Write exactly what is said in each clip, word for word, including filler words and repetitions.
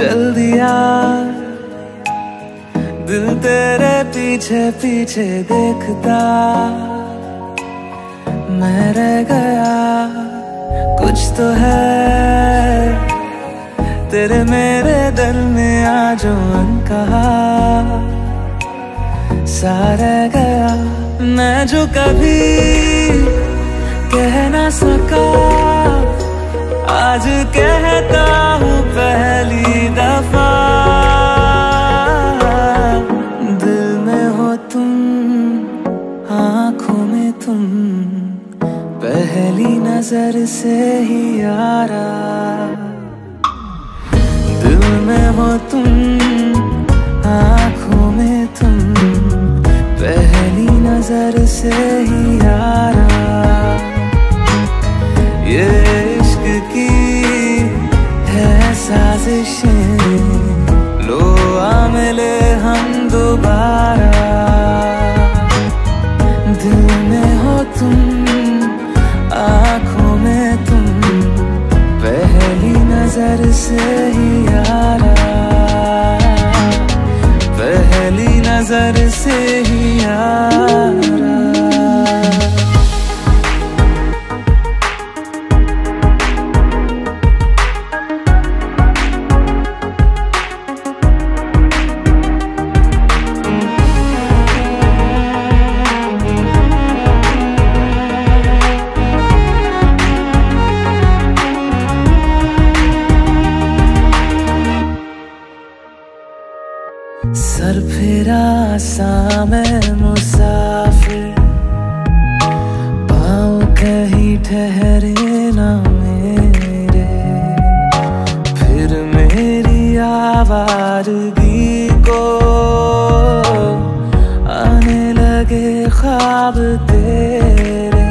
चल दिया दिल तेरे पीछे पीछे देखता, मैं रह गया कुछ तो है तेरे मेरे दरमिया जो अनकहा सा रह गया। मैं जो कभी कह ना सका आज कहता हूँ पहली दफा, दिल में हो तुम आँखों में तुम पहली नजर से ही यारा, दिल में हो तुम आँखों में तुम पहली नजर से ही यारा। ये इश्क की है साजिशें, लो आ मिले हम दोबारा, दिल में हो तुम आँखों में तुम पहली नजर से ही यारा, पहली नजर से ही यारा। सर फिरा सा मैं मुसाफिर, पाँव कहीं ठहरे ना मेरे, फिर मेरी आवारगी को आने लगे ख्वाब तेरे।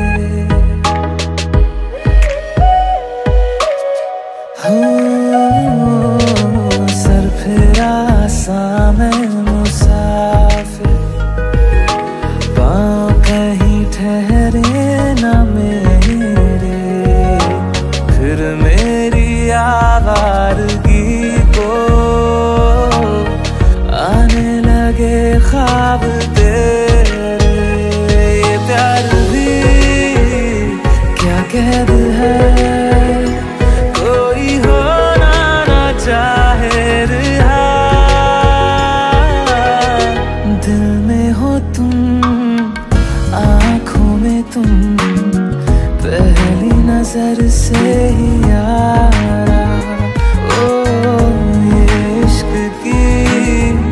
हो सर फिरा सा मैं मुसाफिर, पाँव कहीं ठहरे ना मेरे, फिर मेरी आवारगी को आने लगे ख्वाब तेरे। ये प्यार भी क्या कैद है, कोई होना ना चाहे रिहा, दिल में हो तुम आँखों में तुम पहली नजर से ही यारा। ओ ये इश्क की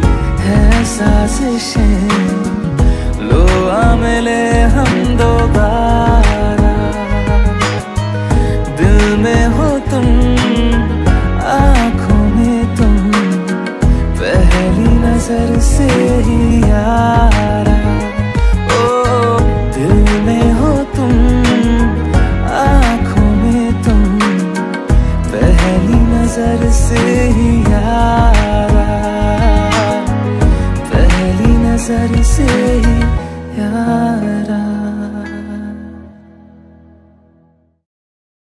है साजिशें, लो आ मिले हम दोबारा,